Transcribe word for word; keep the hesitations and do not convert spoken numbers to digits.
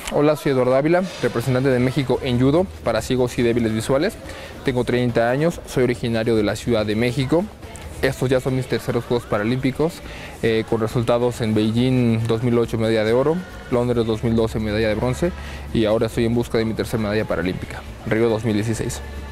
Hola, soy Eduardo Ávila, representante de México en judo para ciegos y débiles visuales. Tengo treinta años, soy originario de la Ciudad de México. Estos ya son mis terceros Juegos Paralímpicos, eh, con resultados en Beijing dos mil ocho medalla de oro, Londres dos mil doce medalla de bronce y ahora estoy en busca de mi tercera medalla paralímpica, Río dos mil dieciséis.